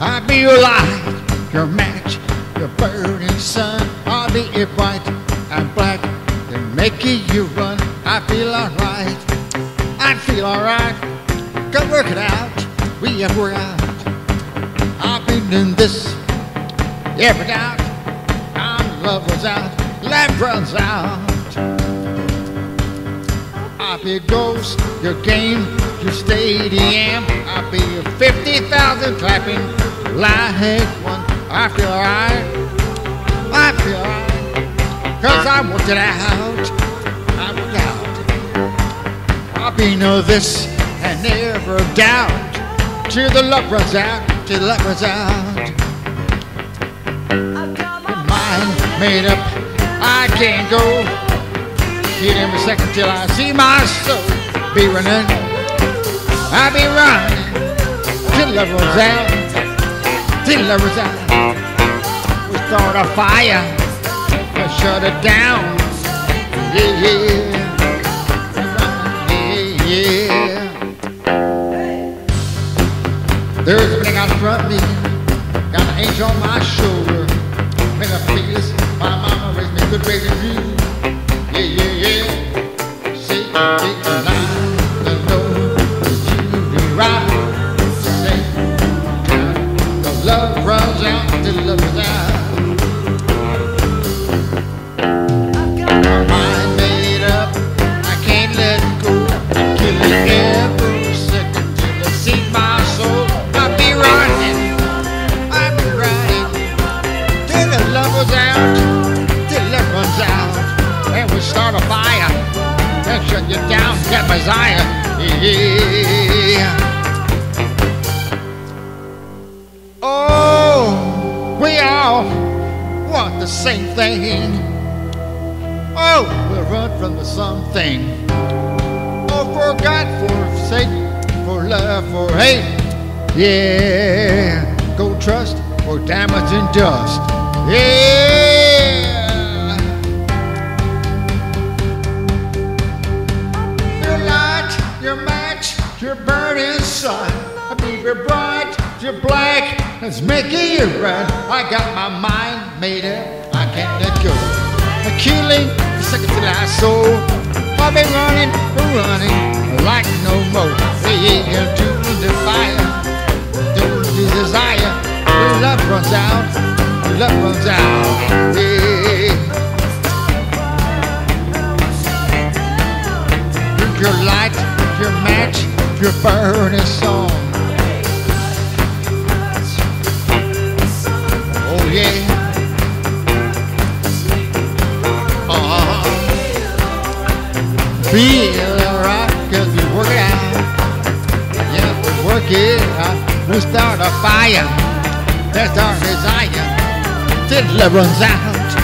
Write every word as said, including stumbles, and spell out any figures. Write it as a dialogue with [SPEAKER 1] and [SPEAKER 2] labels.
[SPEAKER 1] I'll be your light, your match, your burning sun. I'll be your bright and black and making you run. I feel alright, I feel alright. Go work it out, we have worked out. I've been doing this every doubt. Our love runs out, love runs out. I'll be a ghost, your game, your stadium. I'll be a fifty thousand clapping like one. I feel alright, I feel alright, cause I worked it out, I worked out. I'll be no this and never doubt, till the love runs out, till the love runs out. Your mind made up, I can't go. Hit every second till I see my soul be running. I'll be running till the love runs out, till the love runs out. We start a fire, we shut it down. Yeah, yeah, yeah, yeah. There's a thing out in front of me, got an angel on my shoulder. Make I feel this, my mama raised me good, raising you. Yeah, yeah, yeah. Say, take the line, the know that you be right. Say, the love runs out, the love runs out. My mind made up, I can't let go. I'm killing every second till I see my soul. I'll be running, I'll be running till the love runs out, till the love runs out. And we start a fire and shut you down, get Messiah. Yeah. Oh, we all want the same thing. Oh, we'll run from the something. Oh, for God, for sake, for love, for hate. Yeah, go trust for damage and dust. Yeah. Your match, your burning sun. I'll be your bright, your black, it's making you run. I got my mind made up, I can't let go. I'm killing the second till I soul. I've been running, running like no more. Yeah, to the fire, to the desire. The love runs out, the love runs out. Yeah. Your light, your match, your burning song. Oh yeah. Uh-huh. Feel alright, cause we work it out. Yeah, we work it out. We start a fire. That's our desire. Till love runs out.